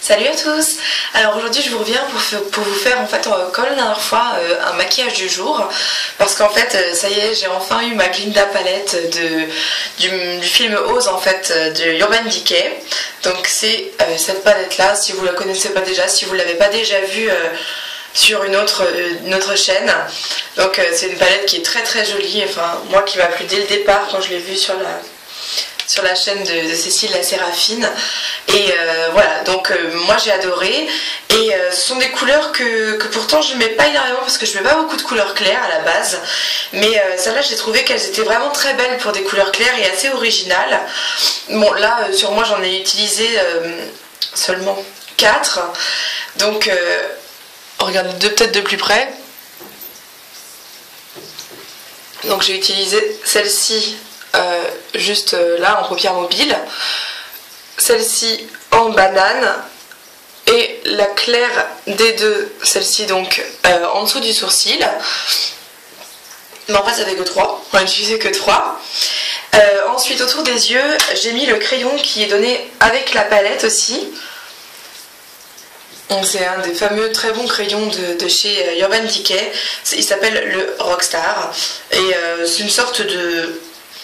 Salut à tous. Alors aujourd'hui je vous reviens pour vous faire en fait comme la dernière fois un maquillage du jour, parce qu'en fait ça y est, j'ai enfin eu ma Glinda palette du film Oz en fait de Urban Decay. Donc c'est cette palette là, si vous la connaissez pas déjà, si vous l'avez pas déjà vue sur une autre chaîne. Donc c'est une palette qui est très très jolie, enfin moi qui m'a plu dès le départ quand je l'ai vue sur la chaîne de Cécile la Séraphine. Et voilà, donc moi j'ai adoré. Et ce sont des couleurs que pourtant je mets pas énormément, parce que je mets pas beaucoup de couleurs claires à la base. Mais celles-là j'ai trouvé qu'elles étaient vraiment très belles pour des couleurs claires et assez originales. Bon là sur moi j'en ai utilisé seulement 4. Donc regardez peut-être de plus près. Donc j'ai utilisé celle-ci juste là en paupière mobile, celle-ci en banane et la claire des deux, celle-ci donc en dessous du sourcil. Mais en fait ça fait que 3, on a utilisé que 3. Ensuite autour des yeux j'ai mis le crayon qui est donné avec la palette aussi. C'est un des fameux très bons crayons de chez Urban Decay, il s'appelle le Rockstar et c'est une sorte de...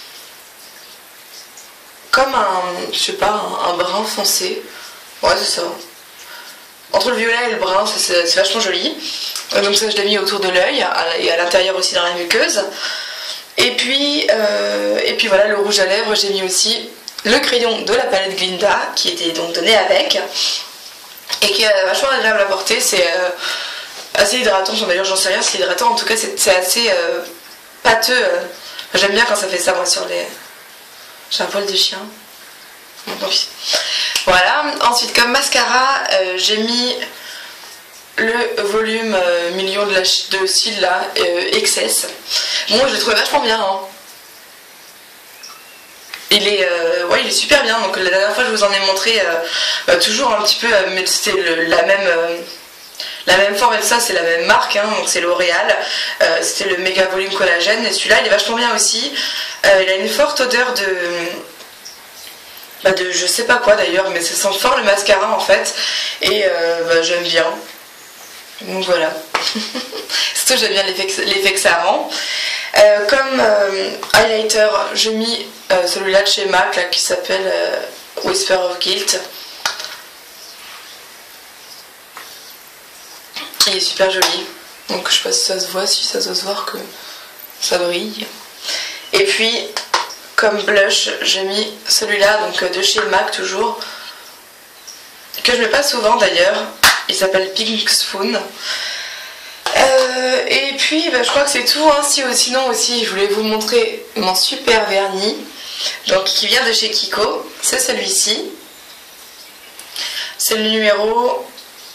comme je sais pas, un brun foncé. Ouais, c'est ça. Entre le violet et le brun, c'est vachement joli. Donc ça, je l'ai mis autour de l'œil et à l'intérieur aussi dans la muqueuse. Et puis voilà, le rouge à lèvres, j'ai mis aussi le crayon de la palette Glinda, qui était donc donné avec. Et qui est vachement agréable à porter. C'est assez hydratant. D'ailleurs, j'en sais rien, c'est hydratant. En tout cas, c'est assez pâteux. J'aime bien quand ça fait ça, moi, sur les... J'ai un poil de chien. Bon, tant pis. Voilà. Ensuite, comme mascara, j'ai mis le volume million de cils là, XS. Bon, je l'ai trouvé vachement bien. Hein. Il est super bien. Donc la dernière fois, je vous en ai montré toujours un petit peu, mais c'était la même forme et tout ça, c'est la même marque, hein, donc c'est L'Oréal. C'était le méga volume collagène et celui-là il est vachement bien aussi. Il a une forte odeur de je sais pas quoi d'ailleurs, mais ça sent fort le mascara en fait. Et j'aime bien. Donc voilà. Surtout j'aime bien l'effet que ça rend. Comme highlighter, j'ai mis celui-là de chez MAC là, qui s'appelle Whisper of Guilt. Il est super joli, donc je sais pas si ça se voit, si ça doit se voir que ça brille. Et puis comme blush j'ai mis celui-là, donc de chez MAC toujours, que je mets pas souvent d'ailleurs, il s'appelle Pink Spoon. Et puis je crois que c'est tout, hein. Sinon aussi je voulais vous montrer mon super vernis, donc qui vient de chez Kiko, c'est celui-ci, c'est le numéro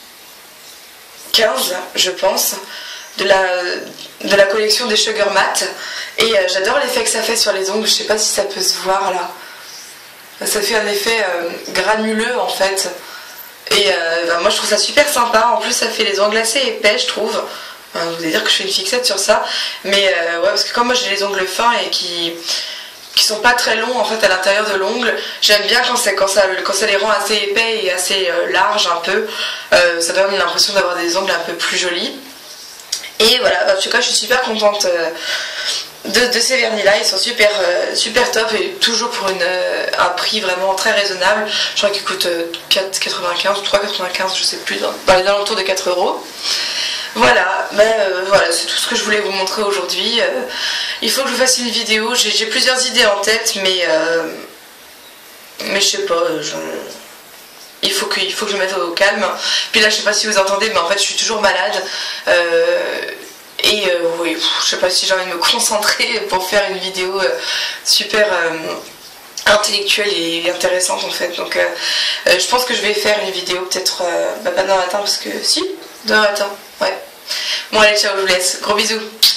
15 je pense de la collection des Sugar Matte, et j'adore l'effet que ça fait sur les ongles. Je sais pas si ça peut se voir là, ça fait un effet granuleux en fait, et moi je trouve ça super sympa. En plus ça fait les ongles assez épais je trouve. Vous allez dire que je fais une fixette sur ça, mais ouais, parce que comme moi j'ai les ongles fins et qui sont pas très longs en fait à l'intérieur de l'ongle, j'aime bien quand ça les rend assez épais et assez larges un peu. Ça donne l'impression d'avoir des ongles un peu plus jolis. Et voilà, en tout cas je suis super contente de ces vernis là, ils sont super top, et toujours pour un prix vraiment très raisonnable. Je crois qu'ils coûtent 4,95 ou 3,95, je sais plus, dans les alentours de 4 €. Voilà, voilà, c'est tout ce que je voulais vous montrer aujourd'hui. Il faut que je vous fasse une vidéo, j'ai plusieurs idées en tête, mais je sais pas, il faut que je me mette au calme. Puis là je sais pas si vous entendez, mais en fait je suis toujours malade. Oui, je sais pas si j'ai envie de me concentrer pour faire une vidéo super intellectuelle et intéressante en fait. Donc je pense que je vais faire une vidéo peut-être pas demain matin, parce que si, demain matin, ouais. Bon allez, ciao, je vous laisse, gros bisous.